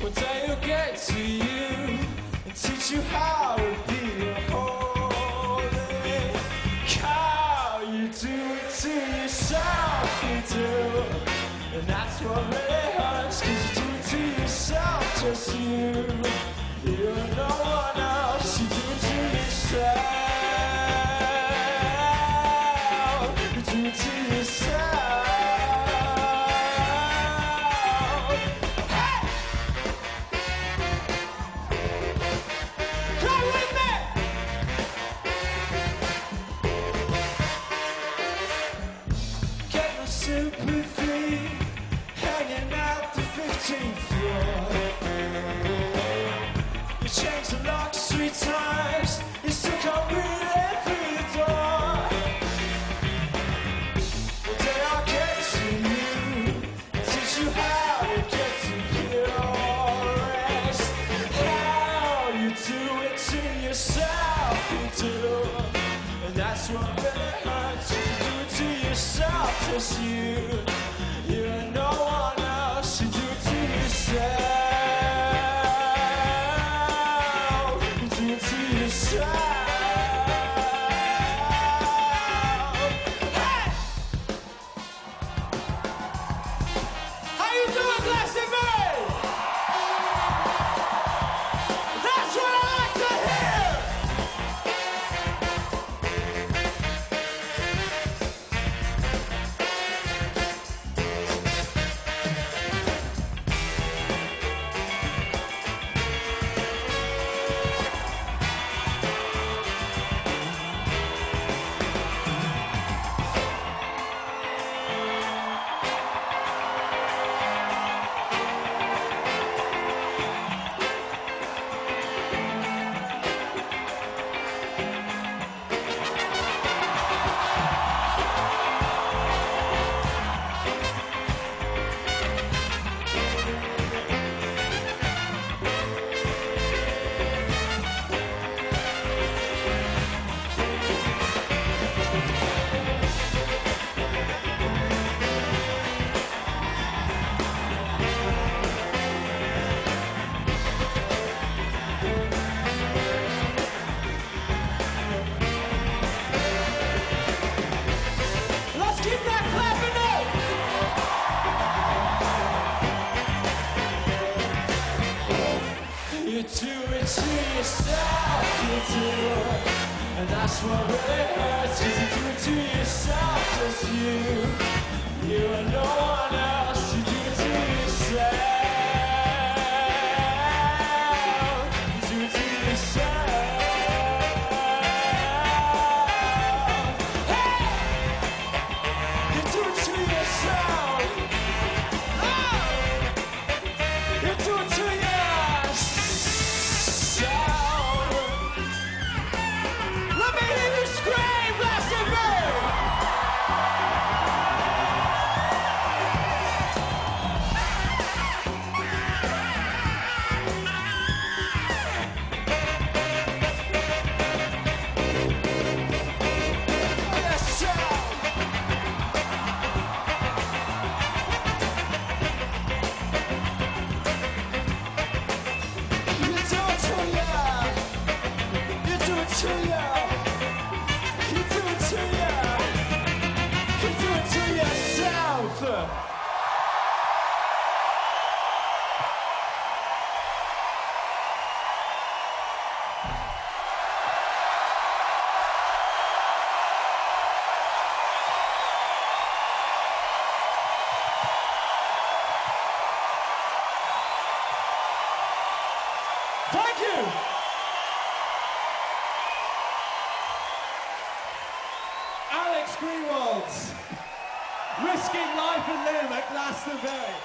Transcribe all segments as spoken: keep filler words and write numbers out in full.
One day it'll get to you and teach you how to be a holy cow. You do it to yourself, you do. And that's what really hurts, cause you do it to yourself, just you. You and no one else, you do it to yourself. You do it to yourself. Hey! Come with me! Get no sympathy, hanging out the fifteenth floor. You changed the locks three times, you still can't read it through the door. One day I'll get to you and teach you how to get to purest. How you do it to yourself, you do. And that's what really hurts, you do it to yourself, just you. You and no one else, you do it to yourself. You do it to yourself. Hey! How you doing, Glastonbury? That's what I like to hear! Let's keep that clapping up! You do it to yourself, you do. And that's what really hurts, cause you do it to yourself, just you. You and no one else, you do it to yourself. You do it to yourself. Hey! You do it to yourself. Oh! You do it to yourself. Let me hear you scream, Glastonbury! Thank you! Alex Greenwald, risking life and limb at Glastonbury.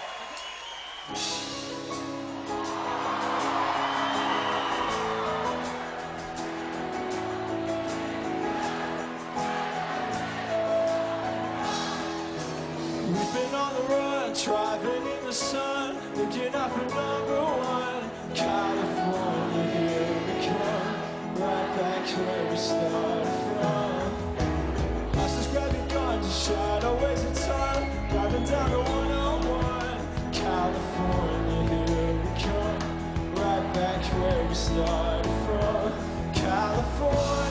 We've been on the run, driving in the sun, looking up at number one. California, here we come, right back where we started from. Hostage grabbing guns, a shadow waste of time, driving down the one oh one. California, here we come, we started from California.